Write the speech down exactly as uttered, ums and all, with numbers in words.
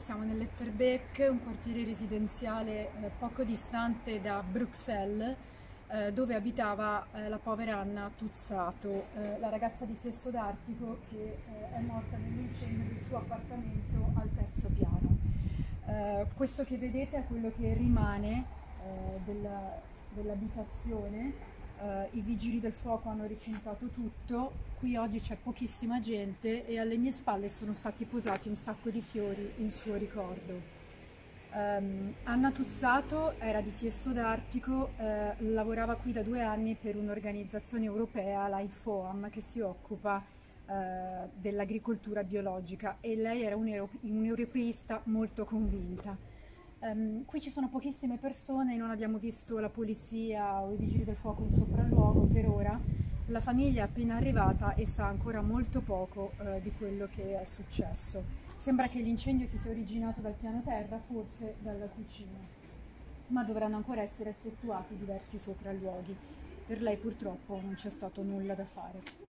siamo nell'Etterbeek, un quartiere residenziale eh, poco distante da Bruxelles, eh, dove abitava eh, la povera Anna Tuzzato, eh, la ragazza di Fesso d'Artico che eh, è morta nell'incendio del suo appartamento al terzo piano. Eh, questo che vedete è quello che rimane eh, della, dell'abitazione. Uh, I vigili del fuoco hanno recintato tutto, qui oggi c'è pochissima gente e alle mie spalle sono stati posati un sacco di fiori in suo ricordo. Um, Anna Tuzzato era di Fiesso d'Artico, uh, lavorava qui da due anni per un'organizzazione europea, la IFOAM, che si occupa uh, dell'agricoltura biologica, e lei era un'europeista molto convinta. Um, qui ci sono pochissime persone, non abbiamo visto la polizia o i vigili del fuoco in sopralluogo per ora. La famiglia è appena arrivata e sa ancora molto poco uh, di quello che è successo. Sembra che l'incendio si sia originato dal piano terra, forse dalla cucina, ma dovranno ancora essere effettuati diversi sopralluoghi. Per lei purtroppo non c'è stato nulla da fare.